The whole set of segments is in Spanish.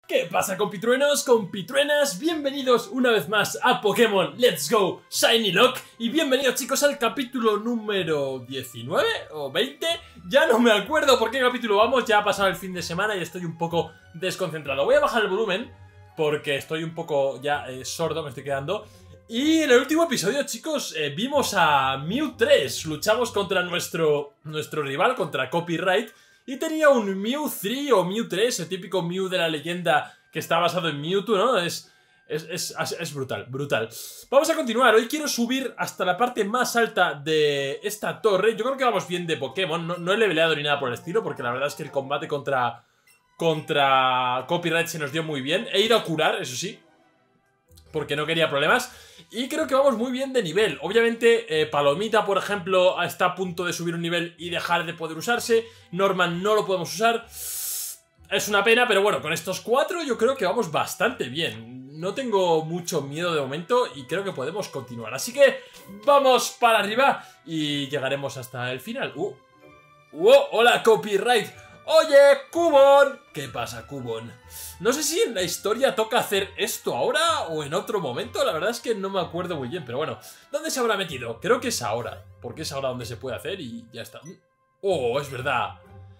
¿Qué pasa, compitruenos, compitruenas? Bienvenidos una vez más a Pokémon Let's Go Shiny Lock. Y bienvenidos, chicos, al capítulo número 19 o 20. Ya no me acuerdo por qué capítulo vamos. Ya ha pasado el fin de semana y estoy un poco desconcentrado. Voy a bajar el volumen porque estoy un poco ya sordo, me estoy quedando. Y en el último episodio, chicos, vimos a Mew 3. Luchamos contra nuestro rival, contra Copyright. Y tenía un Mew 3 o Mew 3, el típico Mew de la leyenda que está basado en Mewtwo, ¿no? Es brutal, brutal. Vamos a continuar. Hoy quiero subir hasta la parte más alta de esta torre. Yo creo que vamos bien de Pokémon. No he leveleado ni nada por el estilo, porque la verdad es que el combate contra Copyright se nos dio muy bien. He ido a curar, eso sí, porque no quería problemas. Y creo que vamos muy bien de nivel. Obviamente Palomita, por ejemplo, está a punto de subir un nivel y dejar de poder usarse. Norman no lo podemos usar. Es una pena, pero bueno, con estos 4 yo creo que vamos bastante bien. No tengo mucho miedo de momento y creo que podemos continuar. Así que vamos para arriba y llegaremos hasta el final. ¡Hola, Copyright! ¡Oye, Cubone! ¿Qué pasa, Cubone? No sé si en la historia toca hacer esto ahora o en otro momento. La verdad es que no me acuerdo muy bien, pero bueno. ¿Dónde se habrá metido? Creo que es ahora, porque es ahora donde se puede hacer y ya está. ¡Oh, es verdad!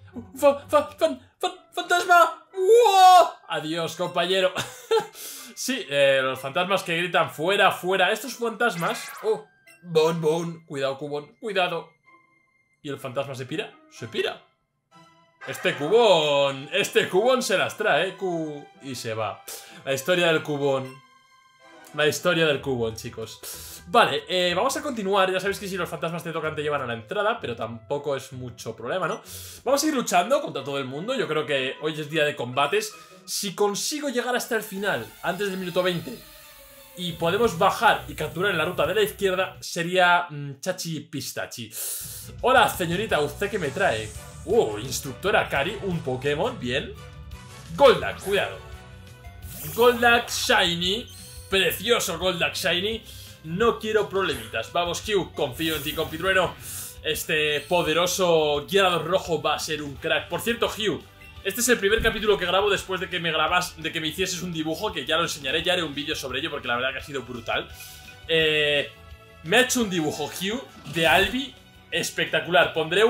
¡Fantasma! ¡Wow! Adiós, compañero. Sí, los fantasmas que gritan fuera, fuera. Estos fantasmas... ¡Oh! Bon. Cuidado, Cubone. Cuidado. ¿Y el fantasma se pira? ¡Se pira! Este Cubone se las trae, y se va. La historia del Cubone. La historia del Cubone, chicos. Vale, vamos a continuar. Ya sabéis que si los fantasmas te tocan te llevan a la entrada, pero tampoco es mucho problema, ¿no? Vamos a ir luchando contra todo el mundo. Yo creo que hoy es día de combates. Si consigo llegar hasta el final, antes del minuto 20, y podemos bajar y capturar en la ruta de la izquierda, sería Chachi Pistachi. Hola, señorita, ¿usted qué me trae? Instructora Kari, un Pokémon, bien. Golduck, cuidado. Golduck Shiny. Precioso Golduck Shiny. No quiero problemitas. Vamos, Hugh, confío en ti, compitrueno. Este poderoso Gyarados rojo va a ser un crack. Por cierto, Hugh, este es el primer capítulo que grabo después de que me hicieses un dibujo, que ya lo enseñaré, ya haré un vídeo sobre ello porque la verdad que ha sido brutal. Me ha hecho un dibujo, Hugh, de Albi espectacular. Pondré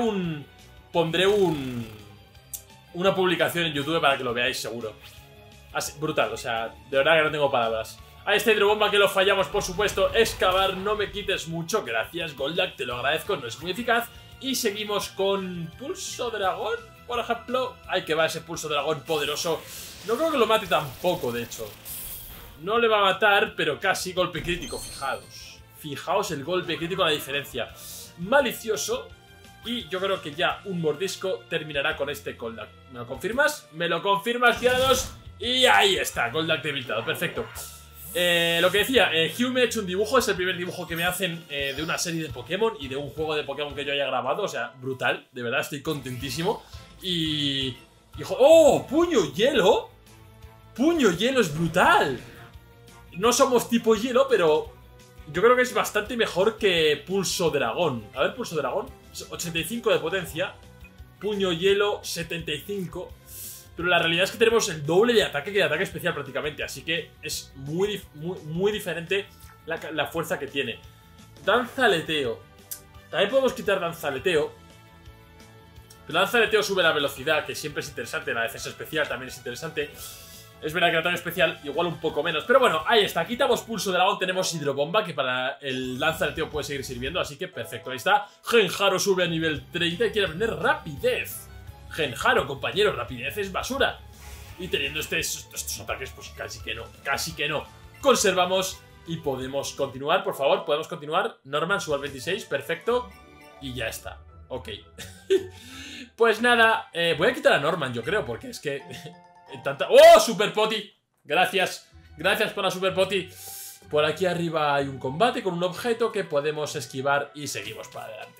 una publicación en YouTube para que lo veáis seguro. Así, brutal, o sea, de verdad que no tengo palabras. A este hidrobomba que lo fallamos, por supuesto. Excavar, no me quites mucho. Gracias, Golduck, te lo agradezco, no es muy eficaz. Y seguimos con Pulso Dragón, por ejemplo. Ay, que va ese Pulso Dragón poderoso. No creo que lo mate tampoco, de hecho. No le va a matar, pero casi. Golpe crítico, fijaos. Fijaos el golpe crítico, la diferencia. Malicioso. Y yo creo que ya un mordisco terminará con este Golduck. ¿Me lo confirmas? ¿Me lo confirmas, Gyarados? Y ahí está, Golduck debilitado, perfecto. Lo que decía, Hugh me ha hecho un dibujo. Es el primer dibujo que me hacen de una serie de Pokémon y de un juego de Pokémon que yo haya grabado. O sea, brutal, de verdad, estoy contentísimo. Y... ¡Oh! ¡Puño hielo! ¡Puño hielo es brutal! No somos tipo hielo, pero yo creo que es bastante mejor que Pulso Dragón. A ver, Pulso Dragón, 85 de potencia. Puño hielo, 75. Pero la realidad es que tenemos el doble de ataque que de ataque especial prácticamente. Así que es muy diferente la fuerza que tiene. Danza Aleteo. También podemos quitar Danza Aleteo. Pero Danza Aleteo sube la velocidad, que siempre es interesante. La defensa especial también es interesante. Es verdad que el ataque especial igual un poco menos. Pero bueno, ahí está. Quitamos Pulso Dragón. Tenemos Hidrobomba, que para el Danza Aleteo puede seguir sirviendo. Así que perfecto, ahí está. Genjaro sube a nivel 30 y quiere aprender Rapidez. Genjaro, compañero, rapidez es basura. Y teniendo estos ataques, pues casi que no. Conservamos y podemos continuar, por favor, podemos continuar. Norman sube al 26, perfecto. Y ya está, ok. Pues nada, voy a quitar a Norman, yo creo, porque es que... ¡Oh, Super Poti! Gracias por la Super Poti. Por aquí arriba hay un combate con un objeto que podemos esquivar y seguimos para adelante.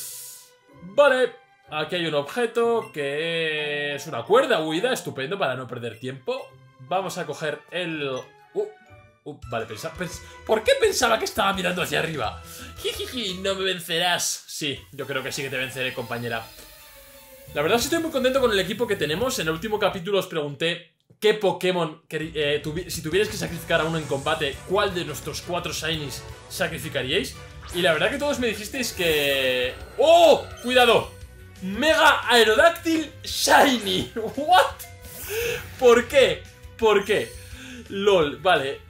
Vale. Aquí hay un objeto que es una cuerda huida, estupendo para no perder tiempo. Vamos a coger el... vale, ¿por qué pensaba que estaba mirando hacia arriba? Jijiji, no me vencerás. Sí, yo creo que sí que te venceré, compañera. La verdad es que estoy muy contento con el equipo que tenemos. En el último capítulo os pregunté qué Pokémon, si tuvierais que sacrificar a uno en combate, ¿cuál de nuestros 4 Shinies sacrificaríais? Y la verdad que todos me dijisteis que... ¡Oh! ¡Cuidado! Mega Aerodactyl Shiny. ¿What? ¿Por qué? ¿Por qué? LOL, vale.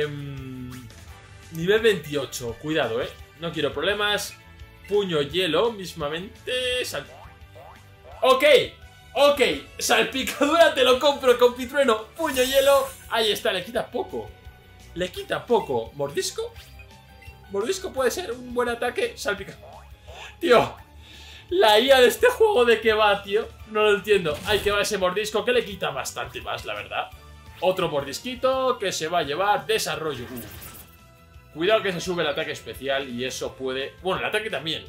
Nivel 28. Cuidado, no quiero problemas. Puño hielo, mismamente. Ok. Ok. Salpicadura te lo compro, compitrueno. Puño hielo. Ahí está, le quita poco. Le quita poco. ¿Mordisco? Mordisco puede ser un buen ataque. Salpicadura. Tío. La IA de este juego, ¿de qué va, tío? No lo entiendo. Hay que va ese mordisco que le quita bastante más, la verdad. Otro mordisquito que se va a llevar desarrollo. Cuidado que se sube el ataque especial y eso puede... Bueno, el ataque también.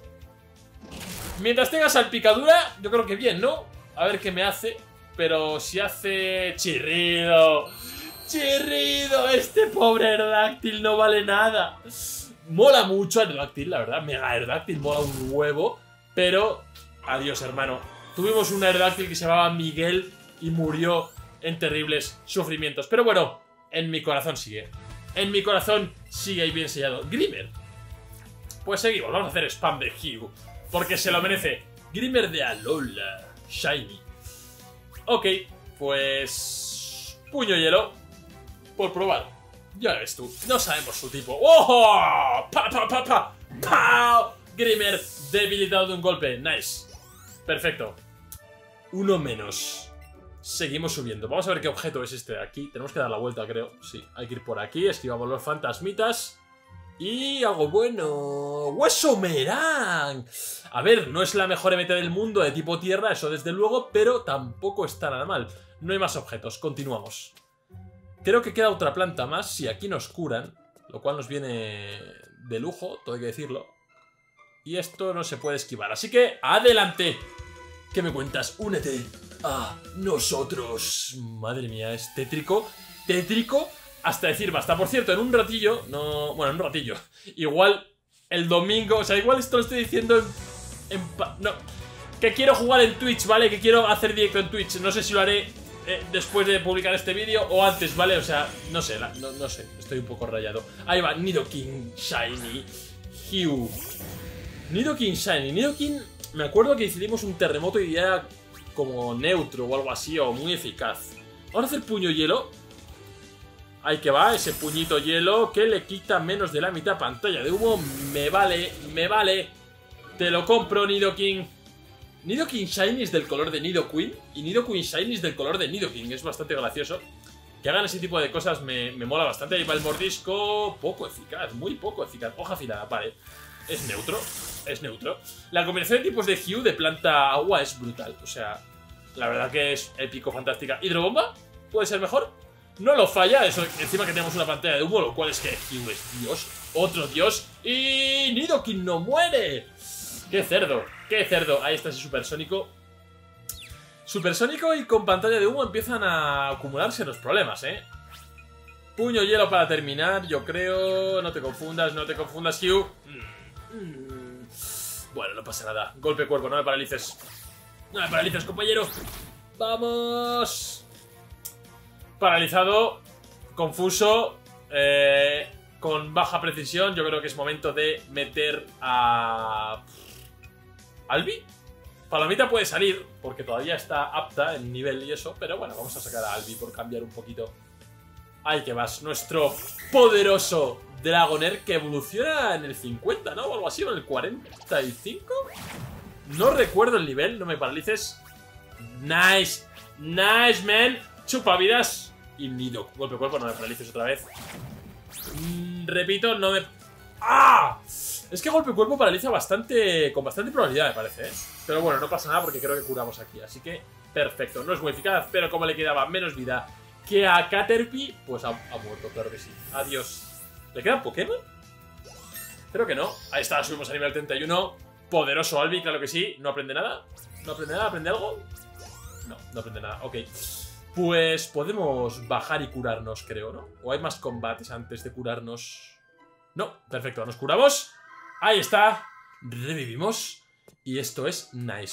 Mientras tenga salpicadura, yo creo que bien, ¿no? A ver qué me hace. Pero si hace... Chirrido. Chirrido. Este pobre Aerodáctil no vale nada. Mola mucho Aerodáctil, la verdad. Mega Aerodáctil mola un huevo. Pero, adiós, hermano. Tuvimos un Aerodáctil que se llamaba Miguel y murió en terribles sufrimientos. Pero bueno, en mi corazón sigue. En mi corazón sigue ahí bien sellado. Grimer. Pues seguimos, vamos a hacer spam de Hugh, porque se lo merece. Grimer de Alola Shiny. Ok, pues... Puño hielo. Por probar. Ya ves tú, no sabemos su tipo. ¡Oh! ¡Pa, pa, pa, pa! ¡Pau! Grimer debilitado de un golpe. Nice. Perfecto. Uno menos. Seguimos subiendo. Vamos a ver qué objeto es este de aquí. Tenemos que dar la vuelta, creo. Sí, hay que ir por aquí. Esquivamos los fantasmitas. Y algo bueno. ¡Hueso Merang! A ver, no es la mejor MT del mundo de tipo tierra, eso desde luego, pero tampoco está nada mal. No hay más objetos. Continuamos. Creo que queda otra planta más. Si aquí nos curan, lo cual nos viene de lujo, todo hay que decirlo. Y esto no se puede esquivar. Así que, ¡adelante! ¿Qué me cuentas? ¡Únete a nosotros! Madre mía, es tétrico. Tétrico hasta decir basta. Por cierto, en un ratillo... No... Bueno, en un ratillo. Igual el domingo... O sea, igual esto lo estoy diciendo no. Que quiero jugar en Twitch, ¿vale? Que quiero hacer directo en Twitch. No sé si lo haré después de publicar este vídeo o antes, ¿vale? O sea, no sé, no sé. Estoy un poco rayado. Ahí va, Nidoking Shiny Hugh. Nidoking Shiny. Nidoking, me acuerdo que hicimos un terremoto y era como neutro o algo así, o muy eficaz. Vamos a hacer puño hielo. Ahí que va, ese puñito hielo que le quita menos de la mitad pantalla de humo. Me vale, me vale. Te lo compro, Nidoking. Nidoking Shiny es del color de Nidoqueen y Nidoqueen Shiny es del color de Nidoking. Es bastante gracioso. Que hagan ese tipo de cosas me mola bastante. Ahí va el mordisco. Poco eficaz, muy poco eficaz. Hoja afilada, vale. Es neutro, es neutro. La combinación de tipos de Hugh de planta agua es brutal. O sea, la verdad que es épico, fantástica. ¿Hidrobomba? ¿Puede ser mejor? No lo falla, eso encima que tenemos una pantalla de humo, lo cual es que Hugh es Dios, otro Dios. Y Nidoking no muere. ¡Qué cerdo! ¡Qué cerdo! Ahí está ese supersónico. Supersónico y con pantalla de humo empiezan a acumularse los problemas, Puño hielo para terminar, yo creo. No te confundas, Hugh. Bueno, no pasa nada. Golpe cuerpo, no me paralices. No me paralices, compañero. ¡Vamos! Paralizado. Confuso. Con baja precisión. Yo creo que es momento de meter a... ¿Albi? Palomita puede salir, porque todavía está apta en nivel y eso. Pero bueno, vamos a sacar a Albi por cambiar un poquito. Ahí que vas, nuestro poderoso Dragonair que evoluciona en el 50, ¿no? O algo así, o en el 45. No recuerdo el nivel, no me paralices. Nice, nice, man. Chupavidas. Y Nido, golpe cuerpo, no me paralices otra vez. Repito, no me... ¡Ah! Es que golpe cuerpo paraliza bastante, con bastante probabilidad, me parece, Pero bueno, no pasa nada porque creo que curamos aquí. Así que, perfecto. No es muy eficaz, pero como le quedaba menos vida que a Caterpie, pues ha muerto, claro que sí. Adiós. ¿Le quedan Pokémon? Creo que no. Ahí está, subimos a nivel 31. Poderoso Albi, claro que sí. ¿No aprende nada? ¿No aprende nada? ¿Aprende algo? No, no aprende nada. Ok. Pues podemos bajar y curarnos, creo, ¿no? ¿O hay más combates antes de curarnos? No, perfecto, nos curamos. Ahí está. Revivimos. Y esto es nice.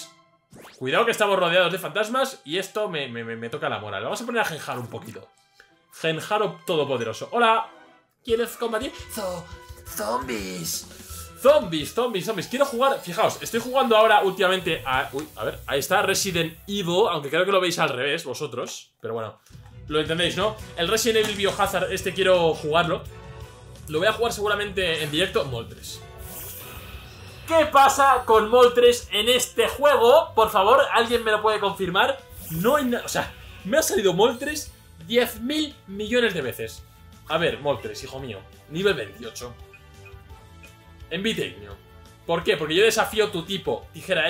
Cuidado que estamos rodeados de fantasmas y esto me toca la moral. Vamos a poner a Genjaro un poquito. Genjaro todopoderoso. ¡Hola! ¿Quieres combatir? Zombies. Zombies. Quiero jugar... Fijaos, estoy jugando ahora últimamente a... Uy, a ver, ahí está Resident Evil. Aunque creo que lo veis al revés vosotros. Pero bueno, lo entendéis, ¿no? El Resident Evil Biohazard, este quiero jugarlo. Lo voy a jugar seguramente en directo. Moltres. ¿Qué pasa con Moltres en este juego? Por favor, ¿alguien me lo puede confirmar? No hay nada... O sea, me ha salido Moltres 10.000 millones de veces. A ver, Moltres, hijo mío. Nivel 28. Enviteignio. ¿Por qué? Porque yo desafío tu tipo Tijera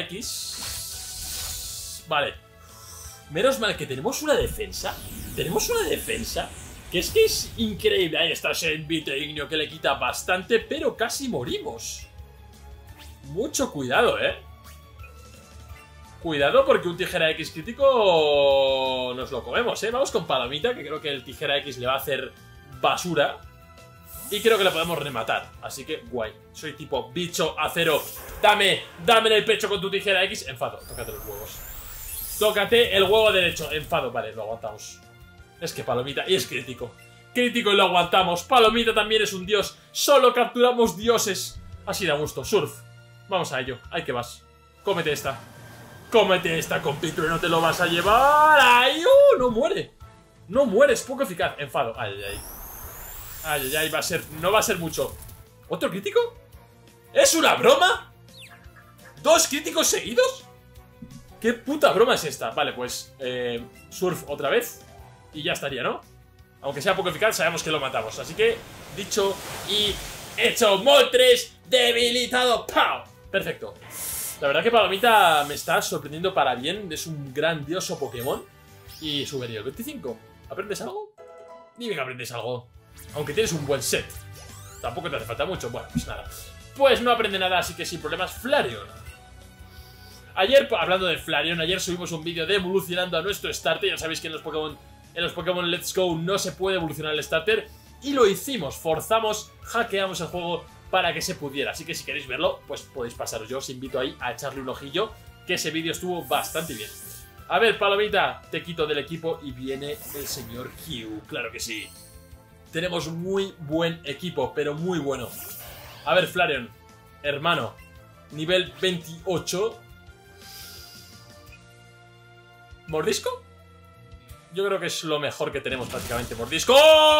X. Vale. Menos mal que tenemos una defensa. Tenemos una defensa que es increíble. Ahí está ese Enviteignio que le quita bastante, pero casi morimos. Mucho cuidado, Cuidado porque un Tijera X crítico nos lo comemos, Vamos con Palomita, que creo que el Tijera X le va a hacer basura. Y creo que lo podemos rematar. Así que, guay. Soy tipo bicho acero. Dame en el pecho con tu Tijera X. Enfado, tócate los huevos. Tócate el huevo derecho. Enfado, vale, lo aguantamos. Es que Palomita, y es crítico. Crítico y lo aguantamos. Palomita también es un dios. Solo capturamos dioses. Así da gusto. Surf. Vamos a ello. Ahí que vas. Cómete esta. Cómete esta, compito, y no te lo vas a llevar. ¡Ay! No muere. No muere, es poco eficaz. Enfado. Ay. No va a ser mucho. ¿Otro crítico? ¿Es una broma? ¿2 críticos seguidos? ¿Qué puta broma es esta? Vale, pues Surf otra vez y ya estaría, ¿no? Aunque sea poco eficaz, sabemos que lo matamos. Así que, dicho y hecho. Moltres debilitado. ¡Pau! Perfecto. La verdad que Palomita me está sorprendiendo para bien. Es un grandioso Pokémon. Y subiría el 25. ¿Aprendes algo? Dime que aprendes algo. Aunque tienes un buen set. Tampoco te hace falta mucho. Bueno, pues nada. Pues no aprende nada, así que sin problemas. Flareon. Ayer, hablando de Flareon, ayer subimos un vídeo de evolucionando a nuestro starter. Ya sabéis que en los Pokémon Let's Go no se puede evolucionar el starter. Y lo hicimos. Forzamos, hackeamos el juego para que se pudiera. Así que si queréis verlo, pues podéis pasaros. Yo os invito ahí a echarle un ojillo, que ese vídeo estuvo bastante bien. A ver, Palomita, te quito del equipo y viene el señor Q. Claro que sí. Tenemos muy buen equipo, pero muy bueno. A ver, Flareon, hermano, nivel 28. ¿Mordisco? Yo creo que es lo mejor que tenemos prácticamente. ¡Mordisco!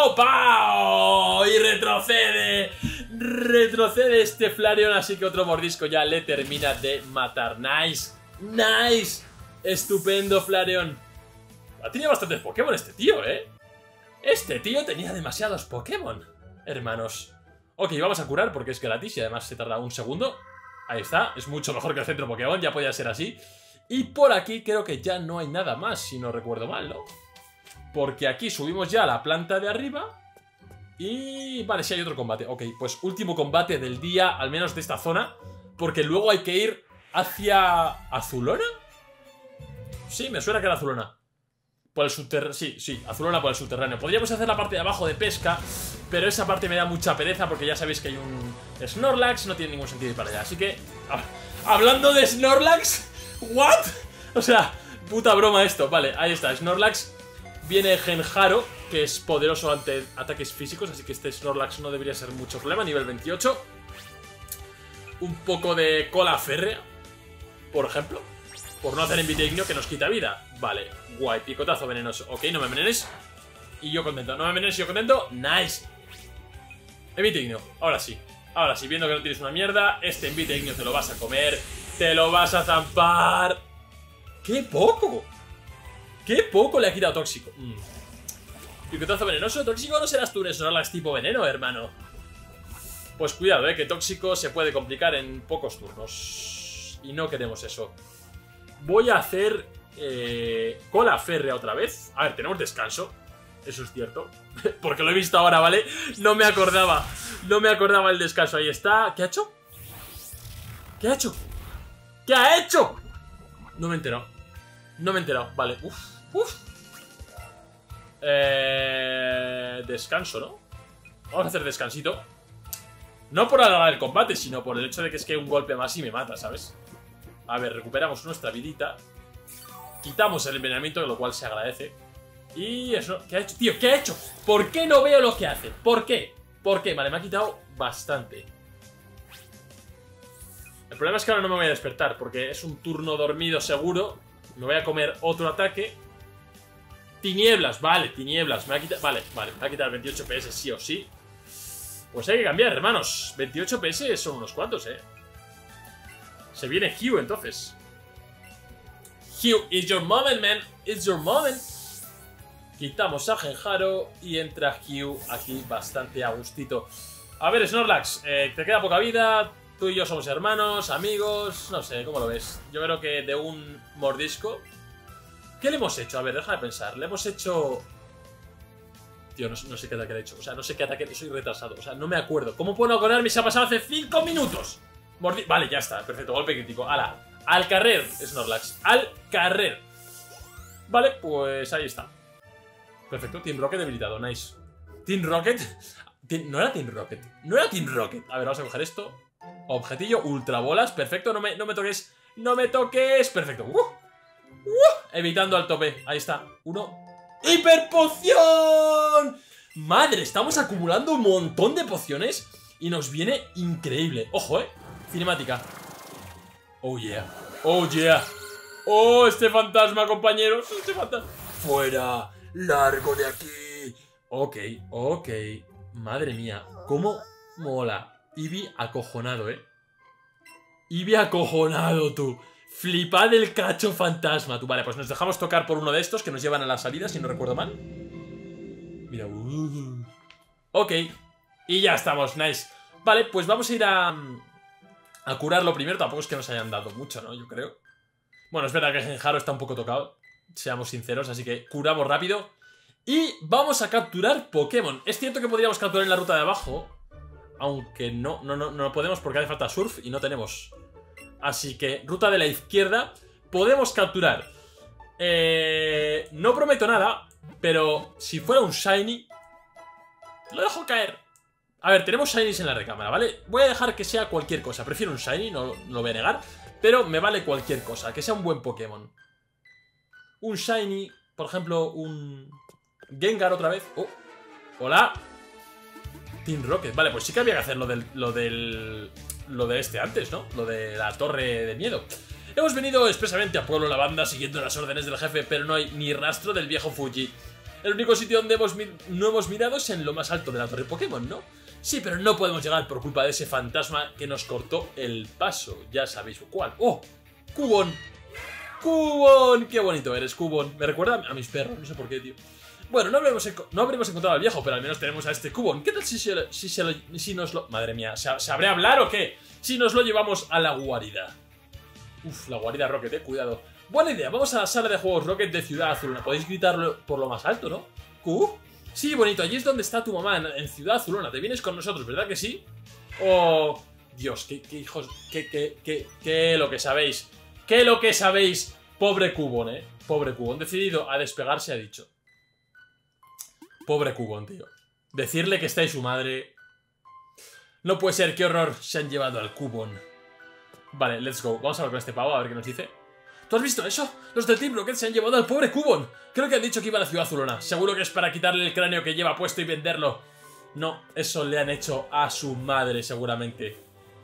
¡Pau! Y retrocede. Retrocede este Flareon, así que otro mordisco ya le termina de matar. ¡Nice! ¡Nice! Estupendo, Flareon. Ha tenido bastantes Pokémon este tío, Este tío tenía demasiados Pokémon, hermanos. Ok, vamos a curar porque es gratis y además se tarda un segundo. Ahí está, es mucho mejor que el centro Pokémon, ya podía ser así. Y por aquí creo que ya no hay nada más, si no recuerdo mal, ¿no? Porque aquí subimos ya a la planta de arriba. Y... vale, sí hay otro combate. Ok, pues último combate del día, al menos de esta zona. Porque luego hay que ir hacia... ¿Azulona? Sí, me suena que era Azulona. Por el subterráneo, sí, Azulona por el subterráneo. Podríamos hacer la parte de abajo de pesca, pero esa parte me da mucha pereza porque ya sabéis que hay un Snorlax, no tiene ningún sentido ir para allá. Así que, hablando de Snorlax, ¿what? O sea, puta broma esto. Vale, ahí está, Snorlax. Viene Genjaro, que es poderoso ante ataques físicos, así que este Snorlax no debería ser mucho problema, nivel 28. Un poco de cola férrea, por ejemplo. Por no hacer Enviteignio, que nos quita vida. Vale, guay, picotazo venenoso. Ok, no me envenenes. Y yo contento, no me envenenes y yo contento. Nice. Enviteignio, ahora sí. Ahora sí, viendo que no tienes una mierda, este Enviteignio te lo vas a comer. Te lo vas a zampar. ¡Qué poco! ¡Qué poco le ha quitado tóxico! Picotazo venenoso. Tóxico no serás tú un Snorlax tipo veneno, hermano. Pues cuidado, que tóxico se puede complicar en pocos turnos. Y no queremos eso. Voy a hacer cola férrea otra vez. A ver, tenemos descanso. Eso es cierto. Porque lo he visto ahora, ¿vale? No me acordaba. No me acordaba el descanso. Ahí está. ¿Qué ha hecho? ¿Qué ha hecho? ¿Qué ha hecho? No me he enterado. No me he enterado. Vale. Descanso, ¿no? Vamos a hacer descansito. No por alargar el combate, sino por el hecho de que es que un golpe más y me mata, ¿sabes? A ver, recuperamos nuestra vidita. Quitamos el envenenamiento, lo cual se agradece. Y eso, ¿qué ha hecho? Tío, ¿qué ha hecho? ¿Por qué no veo lo que hace? ¿Por qué? ¿Por qué? Vale, me ha quitado bastante. El problema es que ahora no me voy a despertar, porque es un turno dormido seguro. Me voy a comer otro ataque. Tinieblas, vale, tinieblas. Me va a quitar, vale, me va a quitar 28 PS sí o sí. Pues hay que cambiar, hermanos. 28 PS son unos cuantos, Se viene Hugh, entonces. Hugh, it's your moment, man. It's your moment. Quitamos a Genjaro y entra Hugh aquí bastante a gustito. A ver, Snorlax, te queda poca vida. Tú y yo somos hermanos, amigos. No sé, ¿cómo lo ves? Yo creo que de un mordisco. ¿Qué le hemos hecho? A ver, déjame pensar. Le hemos hecho... Tío, no sé qué ataque le he hecho. O sea, no sé qué ataque... Soy retrasado. O sea, no me acuerdo. ¿Cómo puedo acordarme? Se ha pasado hace 5 minutos. Vale, ya está. Perfecto. Golpe crítico. ¡Hala! Al carrer, Snorlax. Al carrer. Vale, pues ahí está. Perfecto. Team Rocket debilitado. Nice. Team Rocket... No era Team Rocket. No era Team Rocket. A ver, vamos a coger esto. Objetillo. Ultrabolas. Perfecto. No me toques. No me toques. Perfecto. Evitando al tope. Ahí está. Uno. ¡Hiperpoción! Madre, estamos acumulando un montón de pociones y nos viene increíble. Ojo, cinemática. Oh yeah. Oh yeah. Oh, este fantasma, compañeros. Este fantasma. Fuera. Largo de aquí. Ok. Madre mía. Cómo mola. Eevee acojonado, Eevee acojonado, tú. Flipad el cacho fantasma, tú. Vale, pues nos dejamos tocar por uno de estos que nos llevan a la salida, si no recuerdo mal. Mira. Ok. Y ya estamos, nice. Vale, pues vamos a ir a curarlo primero. Tampoco es que nos hayan dado mucho, ¿no? Yo creo. Bueno, es verdad que Genjaro está un poco tocado. Seamos sinceros, así que curamos rápido. Y vamos a capturar Pokémon. Es cierto que podríamos capturar en la ruta de abajo, aunque no podemos porque hace falta surf y no tenemos. Así que, ruta de la izquierda, podemos capturar. No prometo nada, pero si fuera un Shiny, lo dejo caer. A ver, tenemos Shinies en la recámara, ¿vale? Voy a dejar que sea cualquier cosa. Prefiero un Shiny, no lo voy a negar, pero me vale cualquier cosa, que sea un buen Pokémon. Un Shiny, por ejemplo, un Gengar otra vez. Oh, hola. Team Rocket, vale, pues sí que había que hacer lo de este antes, ¿no? Lo de la torre de miedo. Hemos venido expresamente a Pueblo Lavanda siguiendo las órdenes del jefe, pero no hay ni rastro del viejo Fuji. El único sitio donde no hemos mirado es en lo más alto de la torre Pokémon, ¿no? Sí, pero no podemos llegar por culpa de ese fantasma que nos cortó el paso. Ya sabéis cuál. ¡Oh! ¡Cubone! ¡Cubone! ¡Qué bonito eres, Cubone! Me recuerda a mis perros, no sé por qué, tío. Bueno, no habremos encontrado al viejo, pero al menos tenemos a este Cubone. ¿Qué tal si nos lo... Madre mía, ¿sabré hablar o qué? Si nos lo llevamos a la guarida. Uf, la guarida Rocket, cuidado. Buena idea, vamos a la sala de juegos Rocket de Ciudad Azulona. Podéis gritarlo por lo más alto, ¿no? ¿Q? Sí, bonito, allí es donde está tu mamá, en Ciudad Azulona. Te vienes con nosotros, ¿verdad que sí? Oh, Dios, qué hijos... ¿Qué lo que sabéis? ¿Qué lo que sabéis? Pobre Cubone, Pobre Cubone. Decidido a despegarse, ha dicho. Pobre Cubone, tío. Decirle que está ahí su madre... No puede ser, qué horror. Se han llevado al Cubone. Vale, let's go. Vamos a hablar con este pavo, a ver qué nos dice. ¿Tú has visto eso? Los del Team Rocket se han llevado al pobre Cubone. Creo que han dicho que iba a la Ciudad Azulona. Seguro que es para quitarle el cráneo que lleva puesto y venderlo. No, eso le han hecho a su madre, seguramente.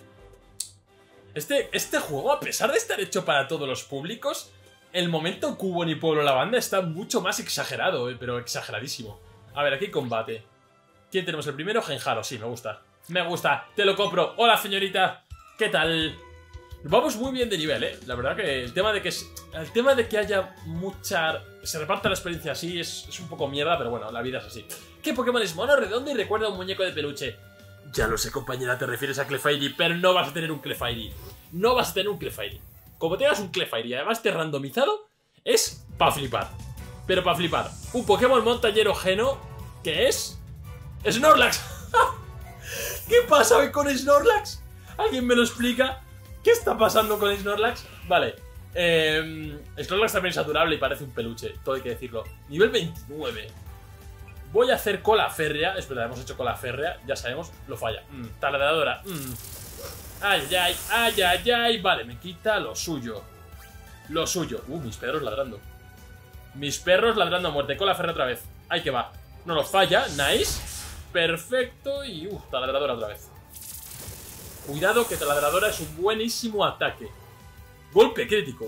Este juego, a pesar de estar hecho para todos los públicos, el momento Cubone y Pueblo Lavanda está mucho más exagerado, pero exageradísimo. A ver, aquí combate. ¿Quién tenemos el primero? Genjaro, sí, me gusta. Me gusta, te lo compro. Hola, señorita. ¿Qué tal? Vamos muy bien de nivel, La verdad que el tema de que haya mucha... Se reparta la experiencia así es un poco mierda, pero bueno, la vida es así. ¿Qué Pokémon es mono, redondo y recuerda a un muñeco de peluche? Ya lo sé, compañera, te refieres a Clefairy, pero no vas a tener un Clefairy. No vas a tener un Clefairy. Como tengas un Clefairy y además esté randomizado, es pa' flipar. Pero pa' flipar. Un Pokémon montañero geno que es... ¡Snorlax! ¿Qué pasa hoy con Snorlax? ¿Alguien me lo explica? ¿Qué está pasando con Snorlax? Vale. Snorlax también es saturable y parece un peluche. Todo hay que decirlo. Nivel 29. Voy a hacer cola férrea. Es verdad, hemos hecho cola férrea. Ya sabemos, lo falla. Taladradora. Ay, ay, ay, ay, ay. Vale, me quita lo suyo. Lo suyo. Mis perros ladrando. Mis perros ladrando a muerte. Con la ferra otra vez. Ahí que va. No nos falla. Nice. Perfecto. Y taladradora otra vez. Cuidado que taladradora es un buenísimo ataque. Golpe crítico.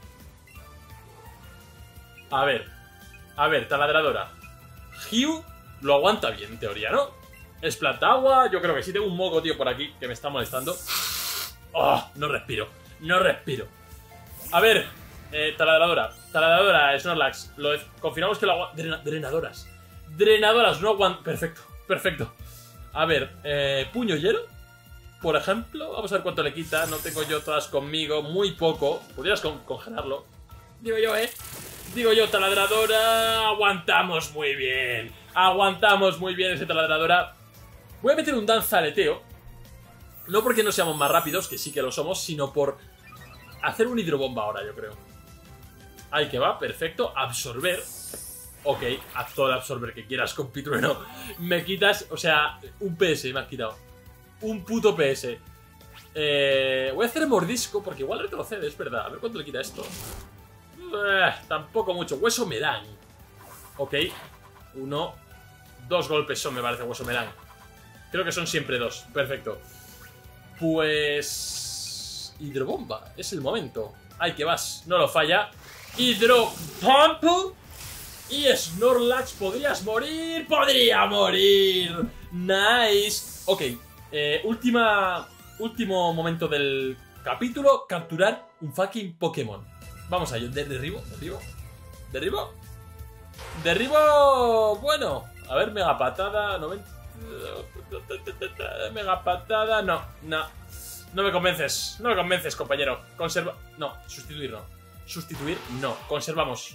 A ver, taladradora. Hugh lo aguanta bien, en teoría, ¿no? Es planta agua. Yo creo que sí. Tengo un moco, tío, por aquí que me está molestando. No respiro. No respiro. A ver, taladradora. Taladradora, Snorlax. Confirmamos que lo aguanta. Drenadoras. Drenadoras, no aguanta. Perfecto, perfecto. A ver, puño hielo, por ejemplo. Vamos a ver cuánto le quita. No tengo yo todas conmigo. Muy poco. Podrías congelarlo. Digo yo, Digo yo, taladradora. Aguantamos muy bien. Aguantamos muy bien ese taladradora. Voy a meter un danzaleteo. No porque no seamos más rápidos, que sí que lo somos, sino por hacer un hidrobomba ahora, yo creo. Ahí que va, perfecto. Absorber. Ok, haz todo el absorber que quieras con Pitrueno. Me quitas, o sea, un PS me has quitado. Un puto PS. Voy a hacer mordisco porque igual retrocede, es verdad. A ver cuánto le quita esto. Tampoco mucho. Hueso me dan. Ok. 1, 2 golpes son, me parece, hueso me dan. Creo que son siempre 2. Perfecto. Pues... hidrobomba. Es el momento. Ahí que vas. No lo falla. Hidropump. Y Snorlax, ¿podrías morir? ¡Podría morir! Nice. Ok. Último momento del capítulo. Capturar un fucking Pokémon. Vamos a ello. Derribo. Bueno. A ver, mega patada. 90. Mega patada. No. No me convences. No me convences, compañero. Conserva. No. Sustituir no. Sustituir no. Conservamos.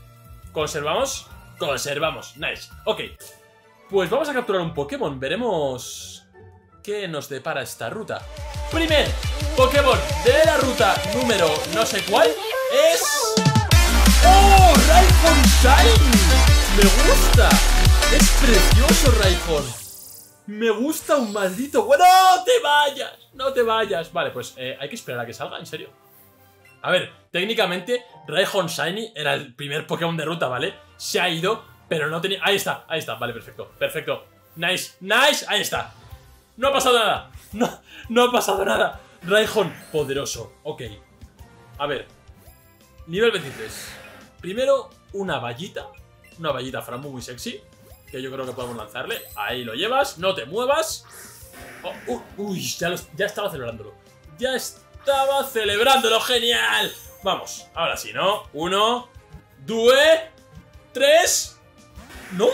Conservamos. Nice. Ok. Pues vamos a capturar un Pokémon. Veremos qué nos depara esta ruta. Primer Pokémon de la ruta número no sé cuál es... ¡Oh! ¡Rhyhorn Shiny! ¡Me gusta! ¡Es precioso, Rhyhorn! ¡Me gusta un maldito! ¡Bueno! ¡No te vayas! ¡No te vayas! Vale, pues hay que esperar a que salga, ¿en serio? A ver, técnicamente Rhyhorn Shiny era el primer Pokémon de ruta, ¿vale? Se ha ido, pero no tenía... Ahí está, vale, perfecto. Nice, ahí está. No ha pasado nada. No ha pasado nada. Rhyhorn, poderoso. Ok. A ver. Nivel 23. Primero, una vallita. Una vallita Frambu muy sexy, que yo creo que podemos lanzarle. Ahí lo llevas, no te muevas. Uy, ya estaba celebrándolo. Estaba celebrándolo, genial. Vamos, ahora sí, ¿no? 1, 2, 3. ¿No?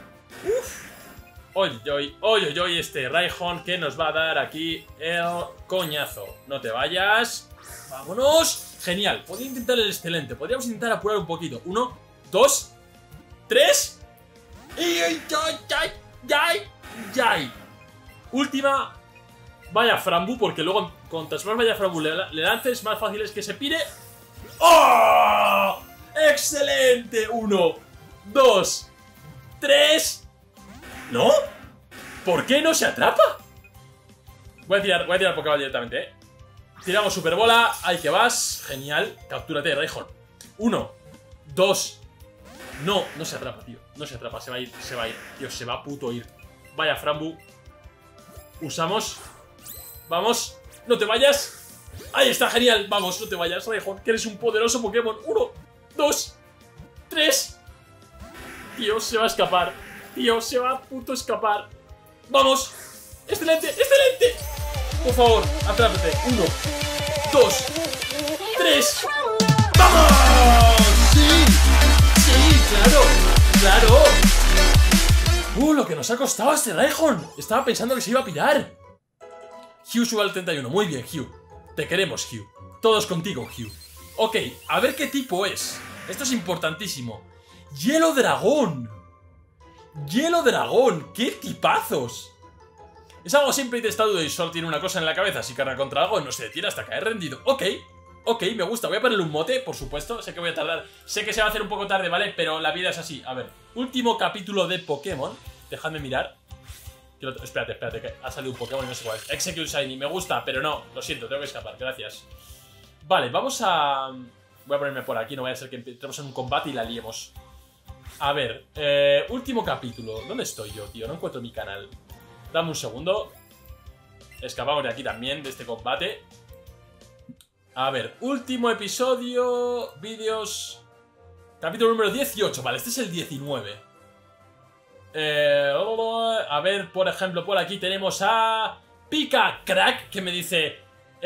Oye, este Rhyhorn que nos va a dar aquí el coñazo. No te vayas. Vámonos. Genial, podría intentar el excelente. Podríamos intentar apurar un poquito. 1, 2, 3. ¡Yay! Última. Vaya Frambu, porque luego contra más vaya Frambu le lances, más fácil es que se pire. ¡Oh! ¡Excelente! 1, 2, 3. ¿No? ¿Por qué no se atrapa? Voy a tirar Pokéball directamente, Tiramos Superbola, ahí que vas. Genial, captúrate, Rhyhorn. 1, 2. No se atrapa, tío. No se atrapa, se va a ir. Tío, se va a puto ir. Vaya Frambu. Usamos. Vamos, no te vayas. Ahí está, genial. Vamos, no te vayas, Rhyhorn, que eres un poderoso Pokémon. 1, 2, 3. Tío, se va a escapar. Tío, se va a puto escapar. Vamos. Excelente. Por favor, atrápate. 1, 2, 3. ¡Vamos! ¡Sí! ¡Claro! Lo que nos ha costado este Rhyhorn. Estaba pensando que se iba a pirar. Hugh sube al 31. Muy bien, Hugh. Te queremos, Hugh. Todos contigo, Hugh. Ok, a ver qué tipo es. Esto es importantísimo. Hielo Dragón. ¡Qué tipazos! Es algo simple y testado y solo tiene una cosa en la cabeza. Si carga contra algo, no se detiene hasta caer rendido. Ok, me gusta. Voy a ponerle un mote, por supuesto. Sé que voy a tardar. Sé que se va a hacer un poco tarde, ¿vale? Pero la vida es así. A ver, último capítulo de Pokémon. Dejadme mirar. Espérate, que ha salido un Pokémon y no sé cuál es. Execute Shiny, me gusta, pero no, lo siento, tengo que escapar, gracias. Vale, vamos a... Voy a ponerme por aquí, no vaya a ser que entremos en un combate y la liemos. A ver, último capítulo. ¿Dónde estoy yo, tío? No encuentro mi canal. Dame un segundo. Escapamos de aquí también, de este combate. A ver, último episodio. Vídeos. Capítulo número 18. Vale, este es el 19. A ver, por ejemplo, por aquí tenemos a Pika Crack, que me dice...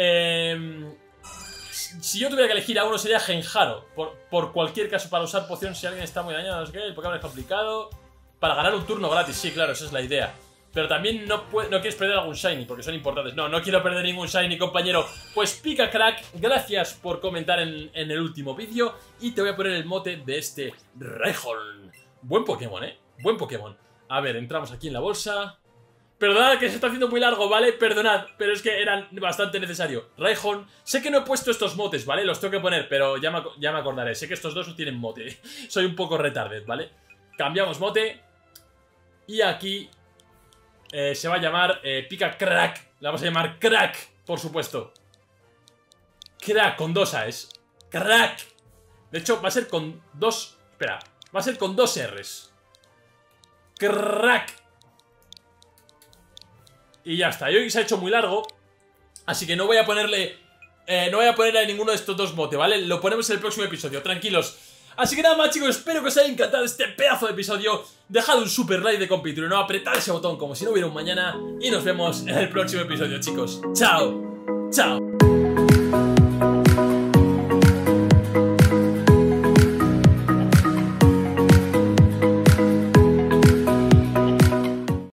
si yo tuviera que elegir a uno sería Genjaro. Por cualquier caso, para usar poción si alguien está muy dañado, no sé qué, el Pokémon es complicado. Para ganar un turno gratis, sí, claro, esa es la idea. Pero también no quieres perder algún Shiny, porque son importantes. No quiero perder ningún Shiny, compañero. Pues Pika Crack, gracias por comentar en el último vídeo. Y te voy a poner el mote de este Rhyhorn. Buen Pokémon, buen Pokémon. A ver, entramos aquí en la bolsa. Perdonad que se está haciendo muy largo, ¿vale? Perdonad, pero es que eran bastante necesario. Rhyhorn, sé que no he puesto estos motes, ¿vale? Los tengo que poner, pero ya me acordaré. Sé que estos dos tienen mote. Soy un poco retarded, ¿vale? Cambiamos mote. Y aquí se va a llamar Pika Crack. La vamos a llamar Crack, por supuesto. Crack, con dos A's. Crack. De hecho, va a ser con dos... Espera, va a ser con dos R's. Crack. Y ya está, hoy se ha hecho muy largo. Así que no voy a ponerle no voy a ponerle a ninguno de estos dos motes, ¿vale? Lo ponemos en el próximo episodio, tranquilos. Así que nada más, chicos, espero que os haya encantado este pedazo de episodio. Dejad un super like de compito y no apretad ese botón como si no hubiera un mañana. Y nos vemos en el próximo episodio, chicos. Chao, chao.